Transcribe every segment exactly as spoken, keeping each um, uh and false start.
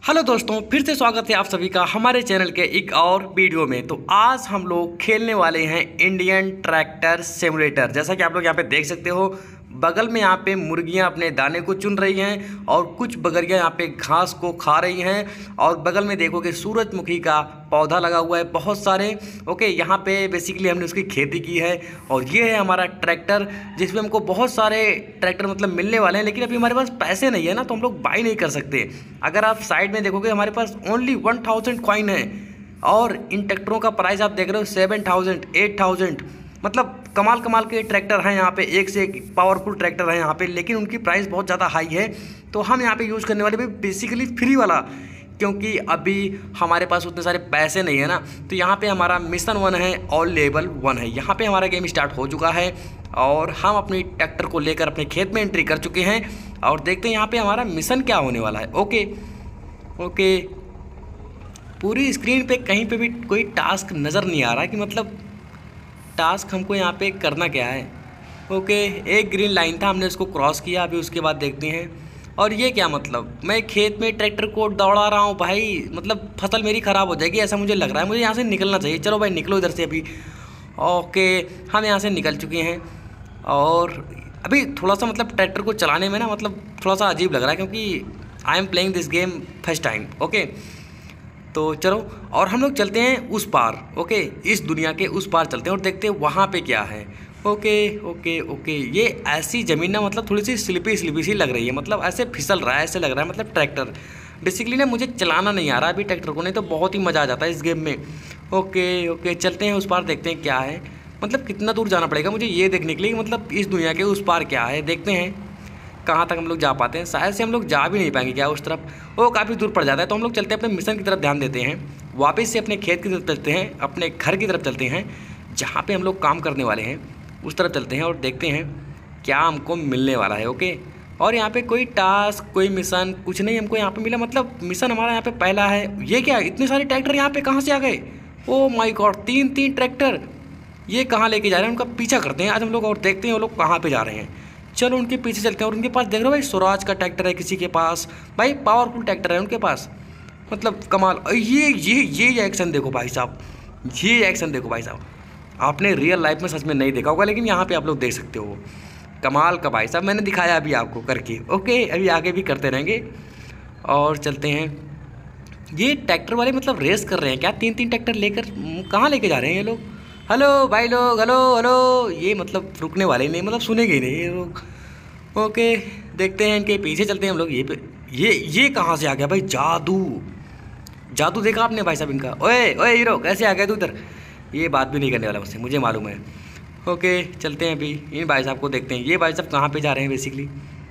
Hello दोस्तों, फिर से स्वागत है आप सभी का हमारे चैनल के एक और वीडियो में। तो आज हम लोग खेलने वाले हैं इंडियन ट्रैक्टर सिमुलेटर। जैसा कि आप लोग यहाँ पे देख सकते हो, बगल में यहाँ पे मुर्गियाँ अपने दाने को चुन रही हैं और कुछ बकरियाँ यहाँ पे घास को खा रही हैं। और बगल में देखो कि सूरजमुखी का पौधा लगा हुआ है बहुत सारे। ओके, यहाँ पे बेसिकली हमने उसकी खेती की है। और ये है हमारा ट्रैक्टर, जिसमें हमको बहुत सारे ट्रैक्टर मतलब मिलने वाले हैं, लेकिन अभी हमारे पास पैसे नहीं है ना, तो हम लोग बाई नहीं कर सकते। अगर आप साइड में देखोगे हमारे पास ओनली वन थाउजेंड कॉइन है और इन ट्रैक्टरों का प्राइस आप देख रहे हो सेवन थाउजेंड एट थाउजेंड। मतलब कमाल कमाल के ट्रैक्टर हैं यहाँ पे, एक से एक पावरफुल ट्रैक्टर हैं यहाँ पे, लेकिन उनकी प्राइस बहुत ज़्यादा हाई है। तो हम यहाँ पे यूज़ करने वाले भी बेसिकली फ्री वाला, क्योंकि अभी हमारे पास उतने सारे पैसे नहीं है ना। तो यहाँ पे हमारा मिशन वन है और लेवल वन है। यहाँ पे हमारा गेम स्टार्ट हो चुका है और हम अपनी ट्रैक्टर को लेकर अपने खेत में एंट्री कर चुके हैं और देखते हैं यहाँ पे हमारा मिशन क्या होने वाला है। ओके ओके, पूरी स्क्रीन पे कहीं पे भी कोई टास्क नज़र नहीं आ रहा कि मतलब टास्क हमको यहाँ पे करना क्या है। ओके, एक ग्रीन लाइन था, हमने उसको क्रॉस किया। अभी उसके बाद देखते हैं। और ये क्या मतलब, मैं खेत में ट्रैक्टर को दौड़ा रहा हूँ भाई, मतलब फसल मेरी ख़राब हो जाएगी ऐसा मुझे लग रहा है। मुझे यहाँ से निकलना चाहिए। चलो भाई निकलो इधर से अभी। ओके, हम यहाँ से निकल चुके हैं और अभी थोड़ा सा मतलब ट्रैक्टर को चलाने में ना मतलब थोड़ा सा अजीब लग रहा है, क्योंकि I am playing this game first time. Okay, तो चलो और हम लोग चलते हैं उस पार। ओके, इस दुनिया के उस पार चलते हैं और देखते हैं वहाँ पे क्या है। ओके ओके ओके, ये ऐसी ज़मीन ना मतलब थोड़ी सी स्लिपी स्लिपी सी लग रही है, मतलब ऐसे फिसल रहा है, ऐसे लग रहा है मतलब ट्रैक्टर बेसिकली ना मुझे चलाना नहीं आ रहा अभी ट्रैक्टर को, नहीं तो बहुत ही मज़ा आ जाता है इस गेम में। ओके ओके, चलते हैं उस पार, देखते हैं क्या है। मतलब कितना दूर जाना पड़ेगा मुझे ये देखने के लिए, मतलब इस दुनिया के उस पार क्या है। देखते हैं कहाँ तक हम लोग जा पाते हैं। शायद से हम लोग जा भी नहीं पाएंगे क्या उस तरफ, वो काफ़ी दूर पड़ जाता है। तो हम लोग चलते हैं अपने मिशन की तरफ, ध्यान देते हैं, वापस से अपने खेत की तरफ चलते हैं, अपने घर की तरफ चलते हैं जहाँ पे हम लोग काम करने वाले हैं, उस तरफ चलते हैं और देखते हैं क्या हमको मिलने वाला है। ओके, और यहाँ पे कोई टास्क कोई मिशन कुछ नहीं हमको यहाँ पे मिला, मतलब मिशन हमारा यहाँ पे पहला है। ये क्या, इतने सारे ट्रैक्टर यहाँ पे कहाँ से आ गए? ओ माय गॉड, तीन तीन ट्रैक्टर। ये कहाँ लेके जा रहे हैं, उनका पीछा करते हैं आज हम लोग और देखते हैं वो लोग कहाँ पर जा रहे हैं। चलो उनके पीछे चलते हैं। और उनके पास देख रहे हो भाई, स्वराज का ट्रैक्टर है किसी के पास, भाई पावरफुल ट्रैक्टर है उनके पास, मतलब कमाल। ये ये ये एक्शन देखो भाई साहब, ये एक्शन देखो भाई साहब, आपने रियल लाइफ में सच में नहीं देखा होगा, लेकिन यहाँ पे आप लोग देख सकते हो कमाल का भाई साहब। मैंने दिखाया अभी आपको करके। ओके, अभी आगे भी करते रहेंगे और चलते हैं। ये ट्रैक्टर वाले मतलब रेस कर रहे हैं क्या? तीन तीन ट्रैक्टर लेकर कहाँ लेके जा रहे हैं ये लोग? हेलो भाई लोग, हेलो हेलो। ये मतलब रुकने वाले ही नहीं, मतलब सुनेंगे ही नहीं ये लोग। ओके, देखते हैं इनके पीछे चलते हैं हम लोग। ये पे ये ये कहाँ से आ गया भाई? जादू जादू देखा आपने भाई साहब इनका? ओए ओए हीरो, कैसे आ गया तू इधर? ये बात भी नहीं करने वाला मुझसे, मुझे मालूम है। ओके, चलते हैं अभी इन भाई साहब को देखते हैं। ये भाई साहब कहाँ पे जा रहे हैं बेसिकली?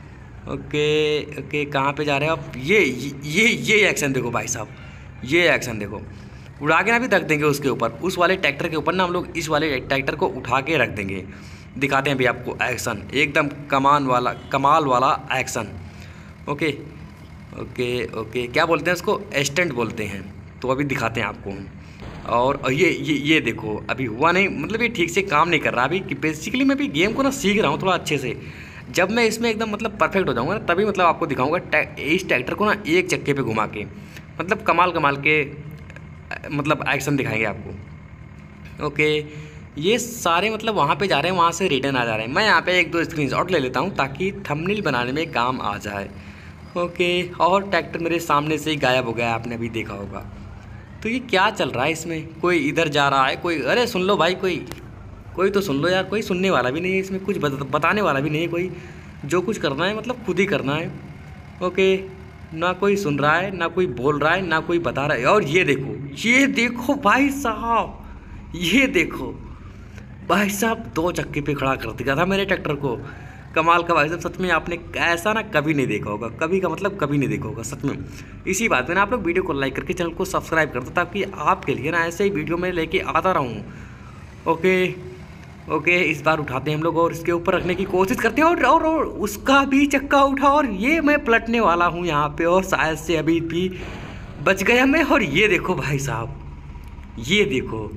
ओके ओके, कहाँ पे जा रहे हैं आप? ये ये ये एक्शन देखो भाई साहब, ये एक्शन देखो। उड़ा के ना भी रख देंगे उसके ऊपर, उस वाले ट्रैक्टर के ऊपर ना हम लोग इस वाले ट्रैक्टर को उठा के रख देंगे। दिखाते हैं अभी आपको एक्शन, एकदम कमान वाला कमाल वाला एक्शन। ओके ओके ओके, क्या बोलते हैं उसको? स्टंट बोलते हैं। तो अभी दिखाते हैं आपको। और ये ये ये देखो, अभी हुआ नहीं, मतलब ये ठीक से काम नहीं कर रहा अभी। कि बेसिकली मैं भी गेम को ना सीख रहा हूँ थोड़ा अच्छे से। जब मैं इसमें एकदम मतलब परफेक्ट हो जाऊँगा ना, तभी मतलब आपको दिखाऊँगा इस ट्रैक्टर को ना एक चक्के पे घुमा के, मतलब कमाल कमाल के मतलब एक्शन दिखाएंगे आपको। ओके, ये सारे मतलब वहाँ पे जा रहे हैं, वहाँ से रिटर्न आ जा रहे हैं। मैं यहाँ पे एक दो स्क्रीनशॉट ले लेता हूँ ताकि थंबनेल बनाने में काम आ जाए। ओके, और ट्रैक्टर मेरे सामने से ही गायब हो गया, आपने अभी देखा होगा। तो ये क्या चल रहा है इसमें? कोई इधर जा रहा है, कोई, अरे सुन लो भाई, कोई कोई तो सुन लो यार। कोई सुनने वाला भी नहीं है इसमें, कुछ बताने वाला भी नहीं है कोई। जो कुछ करना है मतलब खुद ही करना है। ओके, ना कोई सुन रहा है, ना कोई बोल रहा है, ना कोई बता रहा है। और ये देखो, ये देखो भाई साहब, ये देखो भाई साहब, दो चक्के पे खड़ा कर दिया था मेरे ट्रैक्टर को। कमाल का भाई साहब, सच में आपने ऐसा ना कभी नहीं देखा होगा, कभी का मतलब कभी नहीं देखा होगा सच में। इसी बात में ना आप लोग वीडियो को लाइक करके चैनल को सब्सक्राइब कर दो, ताकि आपके लिए ना ऐसे ही वीडियो मैं लेके आता रहूँ। ओके ओके, इस बार उठाते हैं हम लोग और इसके ऊपर रखने की कोशिश करते हैं। और, और, और उसका भी चक्का उठा और ये मैं पलटने वाला हूँ यहाँ पे, और शायद से अभी भी बच गया मैं। और ये देखो भाई साहब, ये देखो,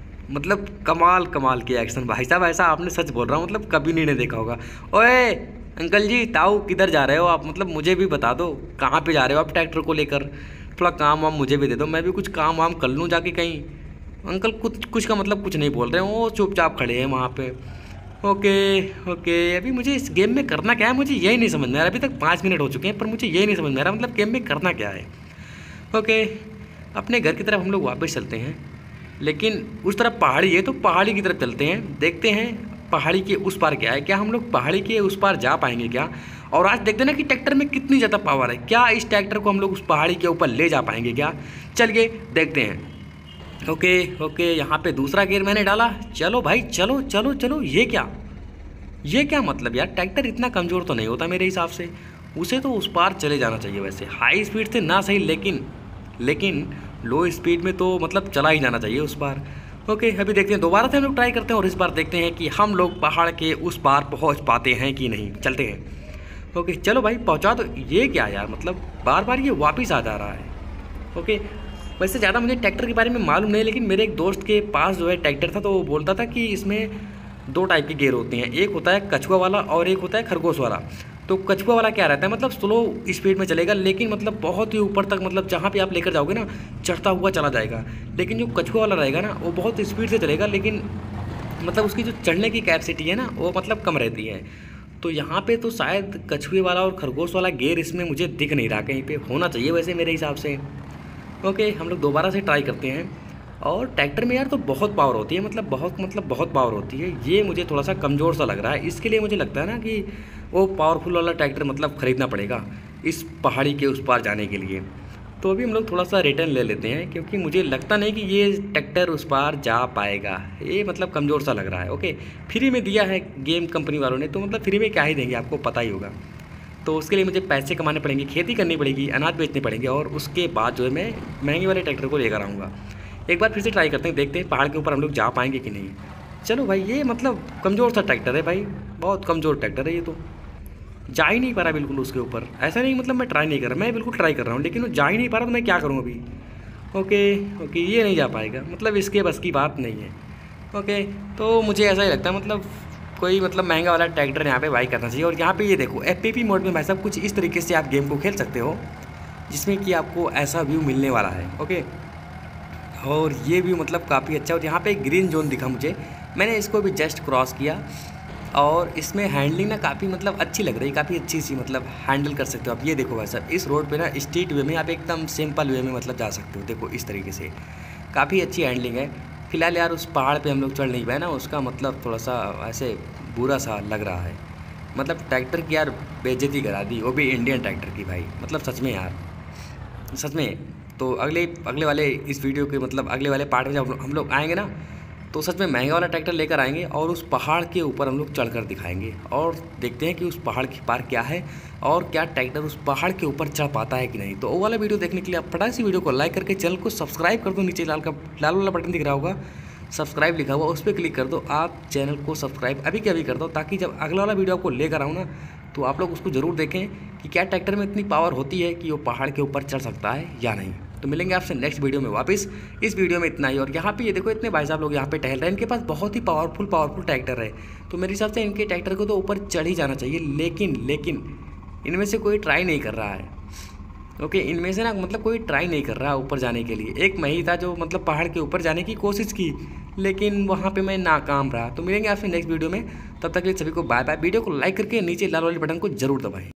मतलब कमाल कमाल के एक्शन भाई साहब। ऐसा आपने सच बोल रहा हूँ, मतलब कभी नहीं ने देखा होगा। ओए अंकल जी ताऊ किधर जा रहे हो आप? मतलब मुझे भी बता दो कहाँ पे जा रहे हो आप ट्रैक्टर को लेकर। थोड़ा काम वाम मुझे भी दे दो, मैं भी कुछ काम वाम कर लूँ जाके कहीं। अंकल कुछ कुछ का मतलब कुछ नहीं बोल रहे हैं, वो चुपचाप खड़े हैं वहाँ पे। ओके ओके, अभी मुझे इस गेम में करना क्या है मुझे यही नहीं समझ में आ रहा। अभी तक पाँच मिनट हो चुके हैं पर मुझे यही नहीं समझ में आ रहा मतलब गेम में करना क्या है। ओके, अपने घर की तरफ हम लोग वापस चलते हैं, लेकिन उस तरफ पहाड़ी है तो पहाड़ी की तरफ चलते हैं, देखते हैं पहाड़ी के उस पार क्या है। क्या हम लोग पहाड़ी के उस पार जा पाएंगे क्या? और आज देखते हैं ना कि ट्रैक्टर में कितनी ज़्यादा पावर है, क्या इस ट्रैक्टर को हम लोग उस पहाड़ी के ऊपर ले जा पाएंगे क्या? चलिए देखते हैं। ओके ओके, यहाँ पे दूसरा गियर मैंने डाला। चलो भाई चलो चलो चलो। ये क्या ये क्या मतलब यार, ट्रैक्टर इतना कमज़ोर तो नहीं होता मेरे हिसाब से, उसे तो उस पार चले जाना चाहिए। वैसे हाई स्पीड से ना सही, लेकिन लेकिन लो स्पीड में तो मतलब चला ही जाना चाहिए उस पार। ओके, अभी देखते हैं, दोबारा से हम लोग ट्राई करते हैं और इस बार देखते हैं कि हम लोग पहाड़ के उस पार पहुंच पाते हैं कि नहीं। चलते हैं। ओके चलो भाई पहुंचा। तो ये क्या यार, मतलब बार बार ये वापस आ जा रहा है। ओके, वैसे ज़्यादा मुझे ट्रैक्टर के बारे में मालूम नहीं, लेकिन मेरे एक दोस्त के पास जो है ट्रैक्टर था तो वो बोलता था कि इसमें दो टाइप के गियर होते हैं, एक होता है कछुआ वाला और एक होता है खरगोश वाला। तो कछुआ वाला क्या रहता है, मतलब स्लो स्पीड में चलेगा, लेकिन मतलब बहुत ही ऊपर तक, मतलब जहाँ पे आप लेकर जाओगे ना चढ़ता हुआ चला जाएगा। लेकिन जो कछुआ वाला रहेगा ना वो बहुत स्पीड से चलेगा, लेकिन मतलब उसकी जो चढ़ने की कैपेसिटी है ना वो मतलब कम रहती है। तो यहाँ पे तो शायद कछुए वाला और खरगोश वाला गियर इसमें मुझे दिख नहीं रहा, कहीं पे होना चाहिए वैसे मेरे हिसाब से। ओके, हम लोग दोबारा से ट्राई करते हैं। और ट्रैक्टर में यार तो बहुत पावर होती है, मतलब बहुत मतलब बहुत पावर होती है। ये मुझे थोड़ा सा कमज़ोर सा लग रहा है, इसके लिए मुझे लगता है ना कि वो पावरफुल वाला ट्रैक्टर मतलब ख़रीदना पड़ेगा इस पहाड़ी के उस पार जाने के लिए। तो अभी हम लोग थोड़ा सा रिटर्न ले लेते हैं, क्योंकि मुझे लगता नहीं कि ये ट्रैक्टर उस पार जा पाएगा, ये मतलब कमज़ोर सा लग रहा है। ओके, फ्री में दिया है गेम कंपनी वालों ने, तो मतलब फ्री में क्या ही देंगे आपको पता ही होगा। तो उसके लिए मुझे पैसे कमाने पड़ेंगे, खेती करनी पड़ेगी, अनाज बेचने पड़ेंगे, और उसके बाद जो है मैं महंगे वाले ट्रैक्टर को लेकर आऊँगा। एक बार फिर से ट्राई करते हैं, देखते हैं पहाड़ के ऊपर हम लोग जा पाएंगे कि नहीं। चलो भाई, ये मतलब कमज़ोर सा ट्रैक्टर है भाई, बहुत कमज़ोर ट्रैक्टर है ये, तो जा ही नहीं पा रहा बिल्कुल उसके ऊपर। ऐसा नहीं मतलब मैं ट्राई नहीं कर रहा, मैं बिल्कुल ट्राई कर रहा हूँ, लेकिन वो जा ही नहीं पा रहा, तो मैं क्या करूँ अभी। ओके ओके, ये नहीं जा पाएगा, मतलब इसके बस की बात नहीं है। ओके, तो मुझे ऐसा ही लगता है मतलब कोई मतलब महंगा वाला ट्रैक्टर यहाँ पे बाई करना चाहिए। और यहाँ पे ये देखो एफ पी पी मोड में भाई साहब कुछ इस तरीके से आप गेम को खेल सकते हो, जिसमें कि आपको ऐसा व्यू मिलने वाला है। ओके, और ये व्यू मतलब काफ़ी अच्छा। और यहाँ पे ग्रीन जोन दिखा मुझे, मैंने इसको भी जस्ट क्रॉस किया, और इसमें हैंडलिंग ना काफ़ी मतलब अच्छी लग रही है, काफ़ी अच्छी सी मतलब हैंडल कर सकते हो आप। ये देखो भाई साहब, इस रोड पे ना स्ट्रीट वे में आप एकदम सिंपल वे में मतलब जा सकते हो। देखो इस तरीके से काफ़ी अच्छी हैंडलिंग है। फिलहाल यार उस पहाड़ पे हम लोग चढ़ नहीं पाए ना, उसका मतलब थोड़ा सा ऐसे बुरा सा लग रहा है। मतलब ट्रैक्टर की यार बेइज्जती करा दी, वो भी इंडियन ट्रैक्टर की भाई, मतलब सच में यार, सच में। तो अगले अगले वाले इस वीडियो के मतलब अगले वाले पार्ट में जब हम लोग आएंगे ना, तो सच में महंगा वाला ट्रैक्टर लेकर आएंगे और उस पहाड़ के ऊपर हम लोग चढ़कर दिखाएंगे, और देखते हैं कि उस पहाड़ के पार क्या है, और क्या ट्रैक्टर उस पहाड़ के ऊपर चढ़ पाता है कि नहीं। तो वो वाला वीडियो देखने के लिए आप फटाक से वीडियो को लाइक करके चैनल को सब्सक्राइब कर दो। नीचे लाल का लाल वाला बटन दिख रहा होगा, सब्सक्राइब लिखा हुआ, उस पर क्लिक कर दो। आप चैनल को सब्सक्राइब अभी के अभी कर दो, ताकि जब अगला वाला वीडियो आपको लेकर आऊँ ना, तो आप लोग उसको ज़रूर देखें कि क्या ट्रैक्टर में इतनी पावर होती है कि वो पहाड़ के ऊपर चढ़ सकता है या नहीं। तो मिलेंगे आपसे नेक्स्ट वीडियो में वापस। इस वीडियो में इतना ही। और यहाँ पे ये देखो इतने भाई साहब लोग यहाँ पे टहल रहे हैं, इनके पास बहुत ही पावरफुल पावरफुल ट्रैक्टर है। तो मेरे हिसाब से इनके ट्रैक्टर को तो ऊपर चढ़ ही जाना चाहिए, लेकिन लेकिन इनमें से कोई ट्राई नहीं कर रहा है। ओके, इनमें से ना मतलब कोई ट्राई नहीं कर रहा ऊपर जाने के लिए। एक मैं ही था जो मतलब पहाड़ के ऊपर जाने की कोशिश की, लेकिन वहाँ पे मैं नाकाम रहा। तो मिलेंगे आपसे नेक्स्ट वीडियो में, तब तक के लिए सभी को बाय बाय। वीडियो को लाइक करके नीचे लाल वाले बटन को जरूर दबाएं।